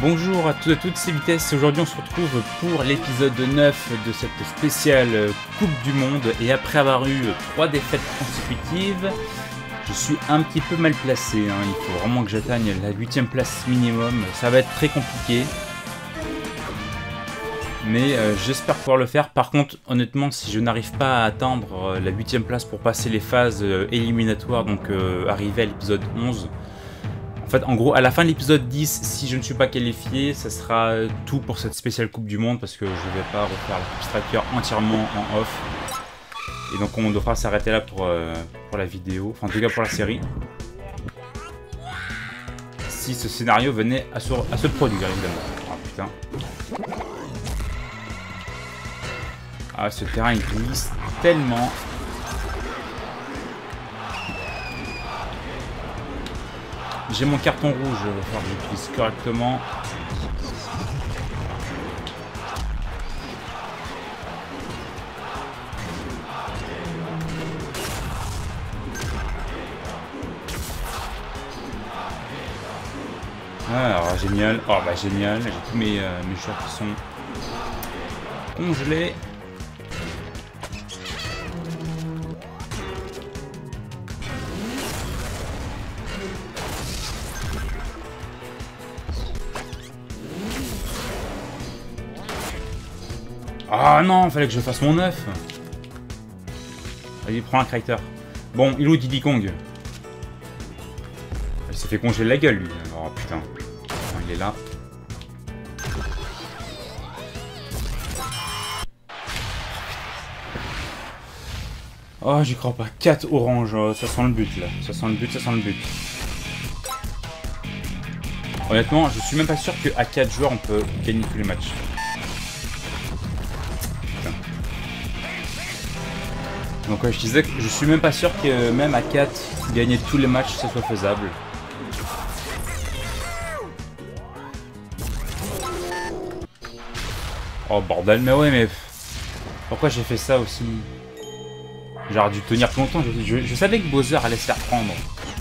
Bonjour à tous et à toutes, c'est Vitesse. Aujourd'hui on se retrouve pour l'épisode 9 de cette spéciale Coupe du Monde. Et après avoir eu 3 défaites consécutives, je suis un petit peu mal placé. Il faut vraiment que j'atteigne la 8ème place minimum. Ça va être très compliqué. Mais j'espère pouvoir le faire. Par contre, honnêtement, si je n'arrive pas à atteindre la 8ème place pour passer les phases éliminatoires, donc arriver à l'épisode 11... En fait, en gros, à la fin de l'épisode 10, si je ne suis pas qualifié, ça sera tout pour cette spéciale Coupe du Monde parce que je ne vais pas refaire la Coupe Striker entièrement en off. Et donc on devra s'arrêter là pour la vidéo, enfin en tout cas pour la série. Si ce scénario venait à se produire, évidemment. Ah putain. Ah, ce terrain il glisse tellement. J'ai mon carton rouge, il va falloir que j'utilise correctement. Alors génial, oh bah génial, j'ai tous mes joueurs qui sont congelés. Ah non, fallait que je fasse mon œuf. Vas-y, prends un Crater. Bon, il est où Diddy Kong? Il s'est fait congeler la gueule, lui. Oh putain. Enfin, il est là. Oh, j'y crois pas. 4 oranges. Ça sent le but, là. Ça sent le but, ça sent le but. Honnêtement, je suis même pas sûr qu'à 4 joueurs, on peut gagner tous les matchs. Donc ouais, je disais que je suis même pas sûr que même à 4, gagner tous les matchs, ça soit faisable. Oh bordel, mais ouais, mais... Pourquoi j'ai fait ça aussi? J'aurais dû tenir plus longtemps, je savais que Bowser allait se faire prendre.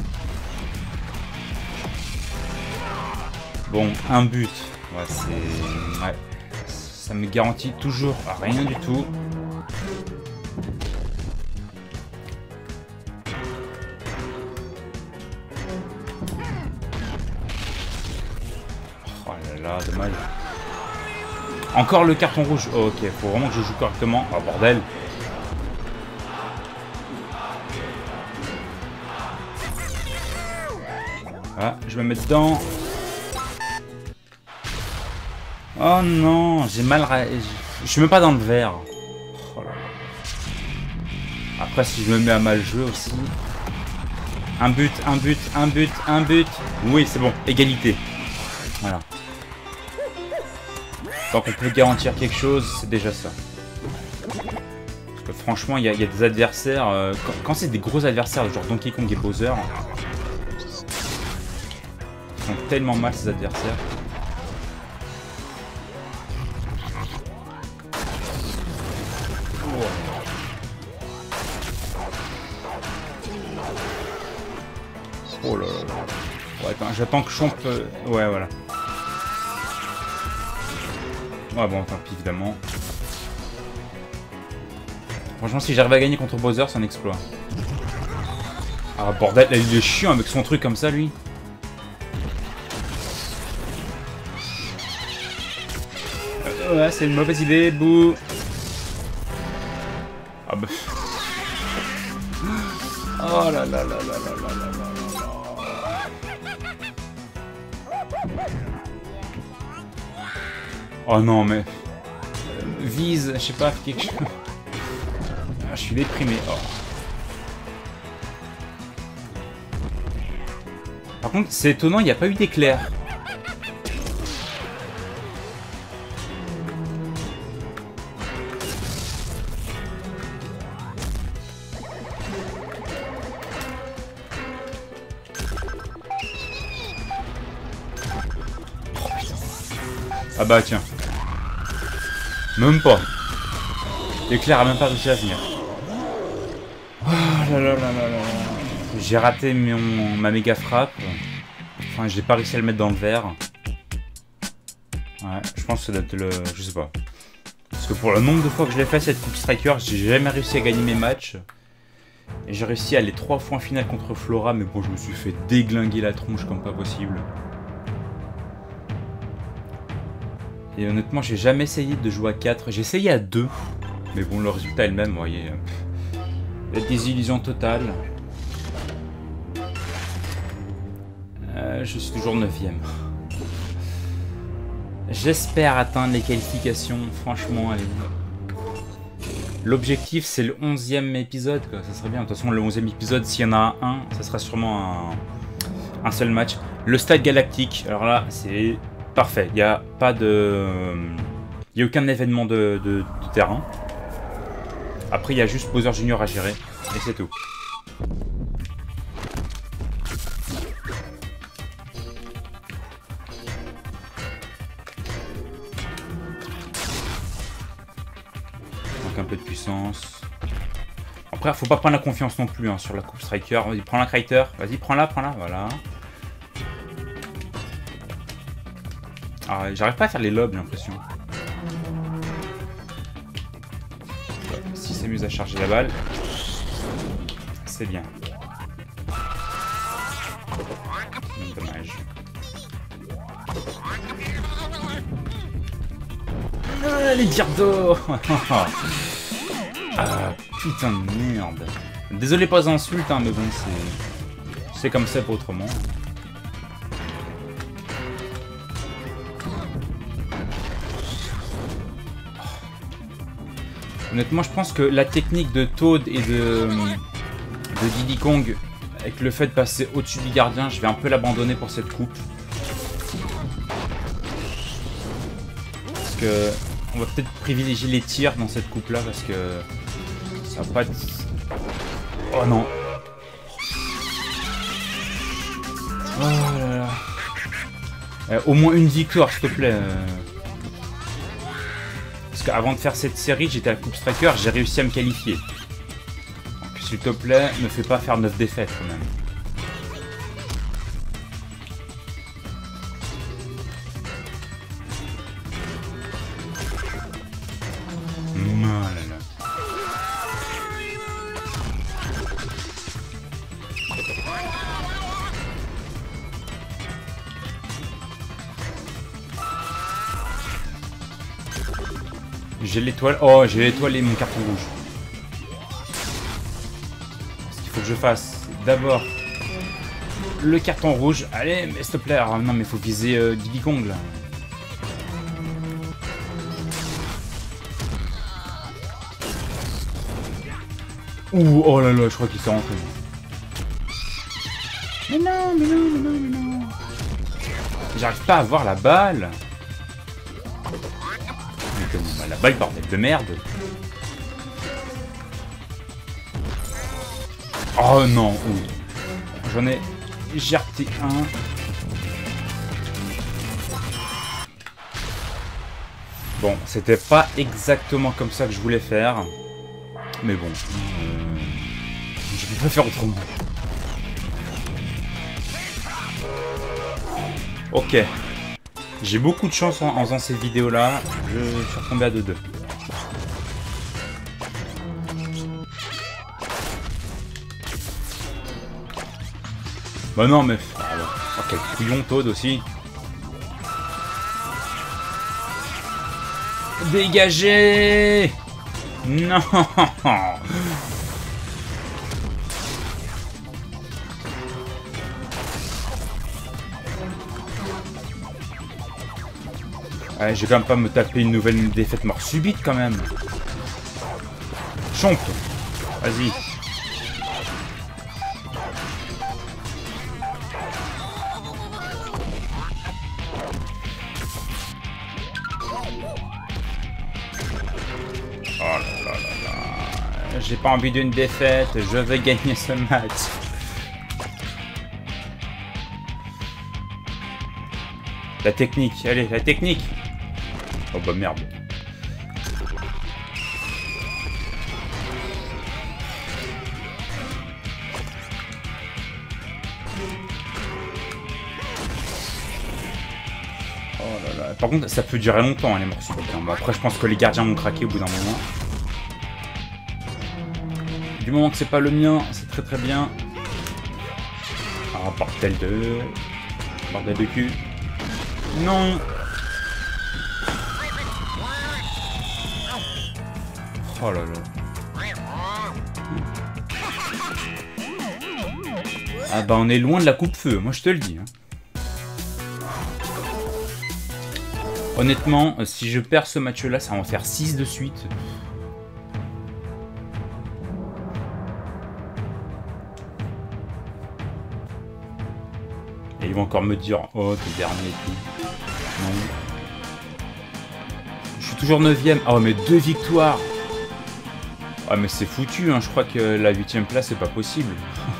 Bon, un but. Ouais, c'est... Ouais. Ça me garantit toujours rien du tout. Dommage. Encore le carton rouge. Oh, ok, faut vraiment que je joue correctement. Oh bordel. Ah, je vais me mettre dedans. Oh non, j'ai mal. Je suis même pas dans le vert. Oh là là. Après, si je me mets à mal jouer aussi. Un but, un but, un but, un but. Oui, c'est bon. Égalité. Voilà. Tant qu'on peut garantir quelque chose, c'est déjà ça. Parce que franchement, il y a des adversaires... quand c'est des gros adversaires, genre Donkey Kong et Bowser, ils font tellement mal ces adversaires. Oh là là. Ouais, attends, j'attends que Chomp... Ouais, voilà. Ouais bon, tant pis évidemment. Franchement, si j'arrive à gagner contre Bowser, c'est un exploit. Ah bordel, il est chiant avec son truc comme ça, lui. Ouais, c'est une mauvaise idée, bouh. Ah bah... Oh là là là là là là là là. Oh non mais... vise, je sais pas, quelque chose... Ah, je suis déprimé. Oh. Par contre, c'est étonnant, il n'y a pas eu d'éclair. Ah bah tiens. Même pas. L'éclair a même pas réussi à venir. Oh là là là là là. J'ai raté ma méga frappe. Enfin, j'ai pas réussi à le mettre dans le verre. Ouais, je pense que ça doit être le... Je sais pas. Parce que pour le nombre de fois que je l'ai fait cette Coupe Striker, j'ai jamais réussi à gagner mes matchs. Et j'ai réussi à aller 3 fois en finale contre Flora, mais bon, je me suis fait déglinguer la tronche comme pas possible. Et honnêtement, j'ai jamais essayé de jouer à 4. J'ai essayé à 2. Mais bon, le résultat est le même, vous voyez. Il y a des illusions totales. Je suis toujours 9ème. J'espère atteindre les qualifications, franchement, allez. L'objectif, c'est le 11e épisode, quoi. Ça serait bien. De toute façon, le 11e épisode, s'il y en a un, ça sera sûrement un seul match. Le stade galactique, alors là, c'est parfait. Il n'y a pas de... Il n'y a aucun événement de terrain. Après, il y a juste Bowser Junior à gérer. Et c'est tout. Un peu de puissance. Après, faut pas prendre la confiance non plus hein, sur la Coupe Striker. Vas-y, prends la Kriter. Vas-y, prends-la, voilà. Ah, j'arrive pas à faire les lobes, j'ai l'impression. S'il s'amuse à charger la balle, c'est bien. Dommage. Ah, les Gyardos. Ah, putain de merde. Désolé pas d'insulte, hein, mais bon, c'est comme ça, pas autrement. Honnêtement, je pense que la technique de Toad et de Diddy Kong, avec le fait de passer au-dessus du gardien, je vais un peu l'abandonner pour cette coupe. Parce que on va peut-être privilégier les tirs dans cette coupe-là, parce que ça va pas être... Oh non. Oh là là. Au moins une victoire, s'il te plaît. Parce qu'avant de faire cette série, j'étais à la Coupe Striker, j'ai réussi à me qualifier. Donc s'il te plaît, ne fais pas faire 9 défaites quand même. Oh là là. J'ai l'étoile. Oh, j'ai l'étoile et mon carton rouge. Ce qu'il faut que je fasse, d'abord le carton rouge. Allez, mais s'il te plaît. Alors, non, mais il faut viser Diddy Kong là. Ouh, oh là là, je crois qu'il s'est rentré. Mais non, mais non, mais non, mais non. J'arrive pas à voir la balle. La balle, bordel de merde. Oh non. J'en ai jarté un. Bon, c'était pas exactement comme ça que je voulais faire. Mais bon. Je peux pas faire autrement. Ok. J'ai beaucoup de chance en faisant ces vidéos-là. Je suis retombé à 2-2. Bah non, mais... Oh, quel couillon, Toad aussi. Dégagez! Non! Ouais, je vais quand même pas me taper une nouvelle défaite mort subite quand même. Chomp. Vas-y. Oh là là là là. J'ai pas envie d'une défaite, je vais gagner ce match. La technique, allez, la technique. Oh bah merde. Oh là là, Par contre, ça peut durer longtemps, hein, les morceaux. Bon, après, je pense que les gardiens vont craquer au bout d'un moment. Du moment que c'est pas le mien, c'est très très bien. Ah, bordel de... Bordel de cul. Non. Oh là là. Ah bah on est loin de la coupe-feu, moi je te le dis. Hein. Honnêtement, si je perds ce match-là, ça va en faire 6 de suite. Et ils vont encore me dire, oh t'es dernier et tout. Non. Je suis toujours 9ème. Oh mais 2 victoires. Ah mais c'est foutu, hein. Je crois que la 8ème place c'est pas possible.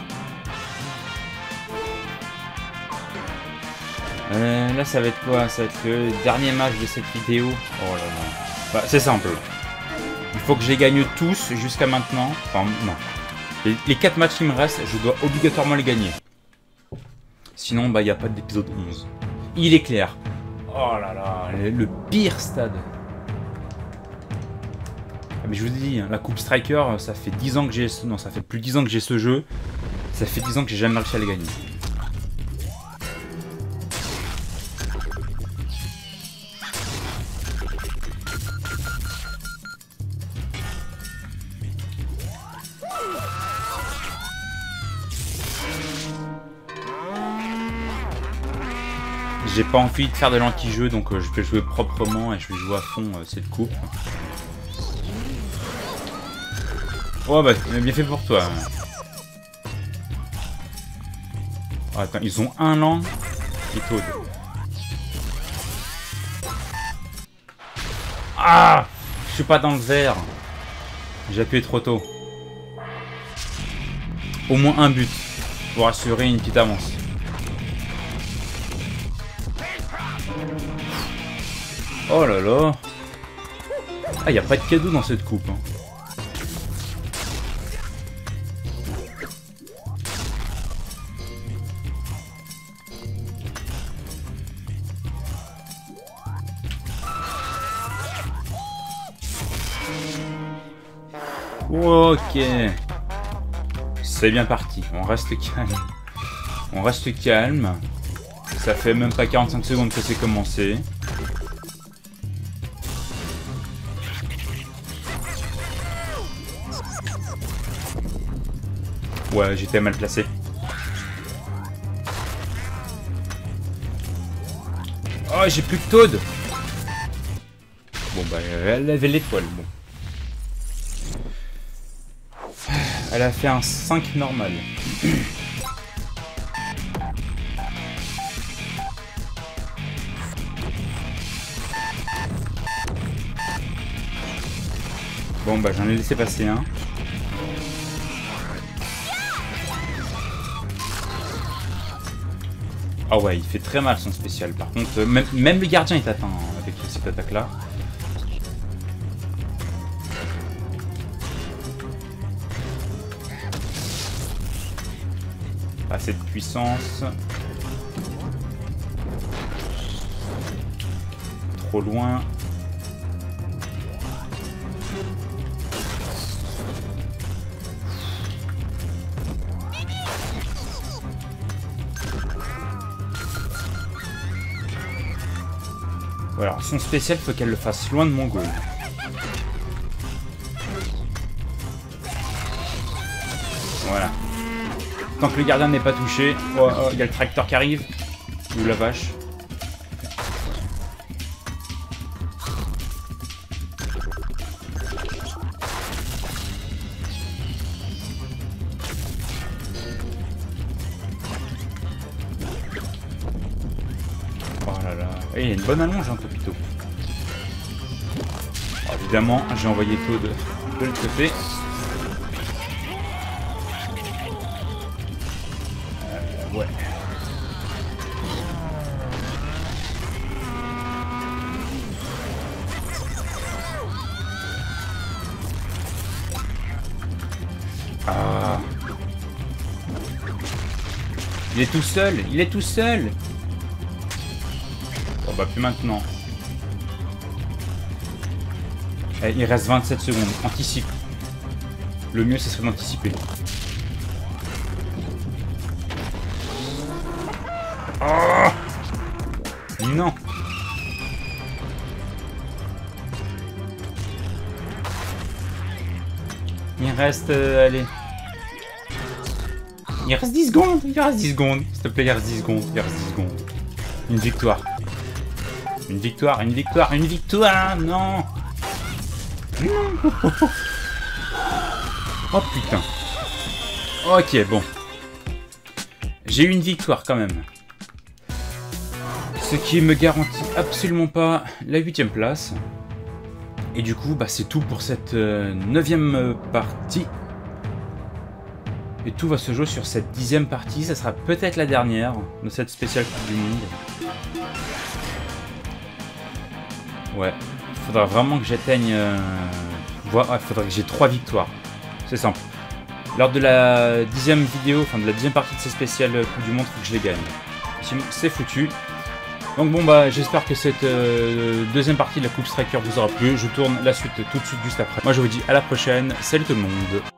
Là ça va être quoi? Ça va être le dernier match de cette vidéo. Oh là là. Bah, c'est simple. Il faut que je les gagne tous jusqu'à maintenant. Enfin non. Les 4 matchs qui me restent, je dois obligatoirement les gagner. Sinon bah il n'y a pas d'épisode 11. Il est clair. Oh là là, le pire stade. Ah, mais je vous dis, la Coupe Striker, ça fait 10 ans que j'ai... Non, ça fait plus de 10 ans que j'ai ce jeu. Ça fait 10 ans que j'ai jamais réussi à les gagner. J'ai pas envie de faire de l'anti-jeu, donc je vais jouer proprement et je vais jouer à fond cette coupe. Oh bah, bien fait pour toi. Oh, attends, ils ont un an et Toad. Ah, je suis pas dans le vert. J'ai appuyé trop tôt. Au moins un but pour assurer une petite avance. Oh là là. Ah, y a pas de cadeau dans cette coupe. Hein. Ok. C'est bien parti. On reste calme. On reste calme. Ça fait même pas 45 secondes que c'est commencé. Ouais, j'étais mal placé. Oh, j'ai plus que Toad. Bon, bah, elle avait l'étoile, bon. Elle a fait un 5 normal. Bon, bah, j'en ai laissé passer un. Ah ouais, il fait très mal son spécial. Par contre, même le gardien est atteint avec cette attaque-là. Pas assez de puissance. Trop loin. Voilà, son spécial, faut qu'elle le fasse loin de mon goal. Voilà. Tant que le gardien n'est pas touché. Oh, oh, il y a le tracteur qui arrive. Ou la vache. Oh là là. Et il y a une bonne allonge, hein, Topito. Alors, évidemment, j'ai envoyé Toad de l'autre côté. Ouais. Ah. Il est tout seul, il est tout seul. Bon bah plus maintenant. Eh, il reste 27 secondes. Anticipe. Le mieux, ce serait d'anticiper. Oh non. Il reste... allez. Il reste 10 secondes. Il reste 10 secondes. S'il te plaît, il reste 10 secondes. Il reste 10 secondes. Une victoire. Une victoire, une victoire, une victoire. Non. Non. Oh putain. Ok, bon. J'ai eu une victoire quand même. Ce qui me garantit absolument pas la 8ème place. Et du coup, bah, c'est tout pour cette 9ème partie. Et tout va se jouer sur cette 10ème partie. Ça sera peut-être la dernière de cette spéciale Coupe du Monde. Ouais. Il faudra vraiment que j'atteigne... ouais, il faudra que j'ai 3 victoires. C'est simple. Lors de la 10ème vidéo, enfin de la 10ème partie de ces spéciales Coupe du Monde, il faut que je les gagne. Sinon, c'est foutu. Donc bon bah j'espère que cette deuxième partie de la Coupe Striker vous aura plu. Je tourne la suite tout de suite juste après. Moi je vous dis à la prochaine. Salut tout le monde.